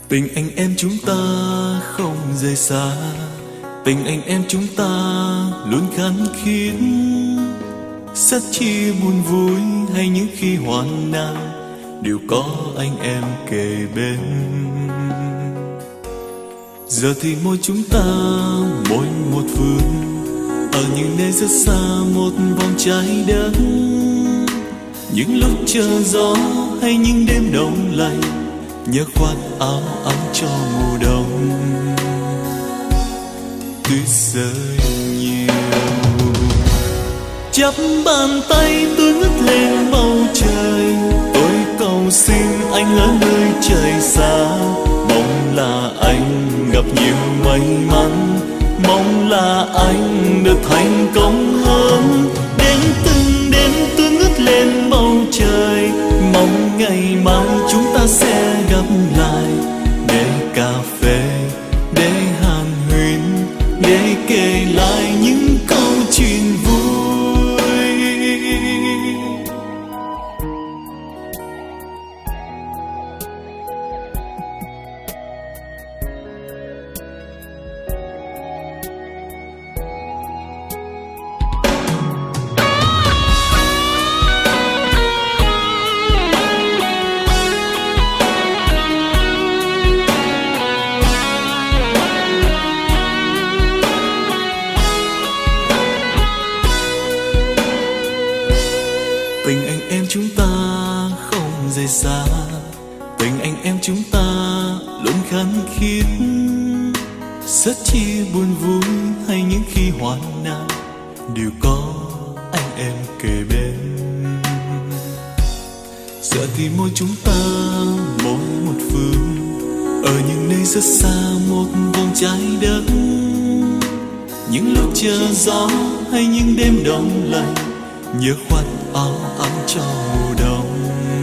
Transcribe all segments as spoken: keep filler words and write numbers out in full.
Tình anh em chúng ta không rời xa, tình anh em chúng ta luôn khăng khít. Rất chi buồn vui hay những khi hoạn nạn, đều có anh em kề bên. Giờ thì mỗi chúng ta mỗi một phương, ở những nơi rất xa một vòng trái đất. Những lúc chờ gió hay những đêm đông lạnh, nhớ khoác áo ấm cho mùa đông. Tuyết rơi nhiều, chắp bàn tay tôi ngước lên bầu trời. Tôi cầu xin anh ở nơi trời xa, mong là anh gặp nhiều may mắn, mong là anh được thành công hơn. Đến từng đêm tôi ngước lên bầu trời, mong ngày mai chúng ta sẽ gặp lại, để cà phê, để hàn huyên, để kể lại những câu chuyện vui. Tình anh em chúng ta không rời xa, tình anh em chúng ta luôn khăng khít. Rất chi buồn vui hay những khi hoạn nạn, đều có anh em kề bên. Giờ thì mỗi chúng ta mỗi một phương, ở những nơi rất xa một vòng trái đất. Những lúc chờ gió hay những đêm đông lạnh, nhớ khoác áo ấm cho mùa đông.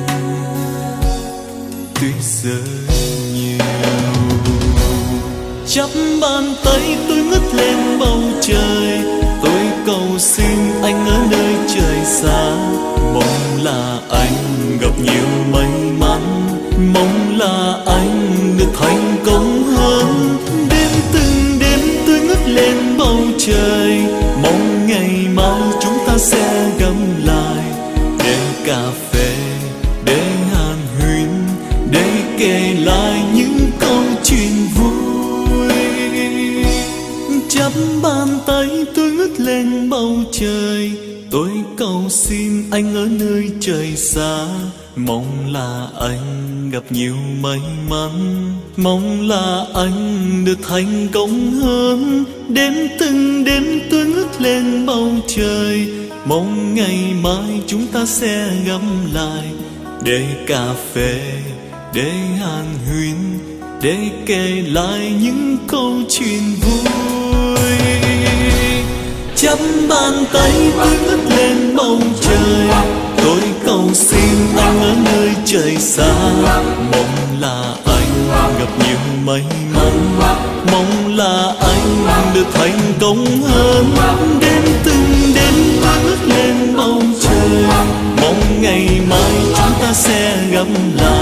Tuyết rơi nhiều, chắp bàn tay tôi ngước lên bầu trời. Tôi cầu xin anh ở nơi trời xa, mong là anh gặp nhiều may mắn, mong là anh được thành công hơn. Đến từng đêm tôi ngước lên bầu trời, mong ngày mai chúng ta sẽ gặp lại, để cà phê, để hàn huyên, để kể lại những câu chuyện vui. Chắp bàn tay tôi ngước lên bầu trời, tôi cầu xin anh ở nơi trời xa, mong là anh gặp nhiều may mắn, mong là anh được thành công hơn. Đến từng đêm tôi ngước lên bầu trời, mong ngày mai chúng ta sẽ gặp lại, để cà phê, để hàn huyên, để kể lại những câu chuyện vui. Chắp bàn tay tôi ngước lên bầu trời, tôi cầu xin anh ở nơi trời xa, mong là anh gặp nhiều may mắn, mong là anh được thành công hơn. Đến từng đêm tôi ngước lên bầu trời, mong ngày mai chúng ta sẽ gặp lại,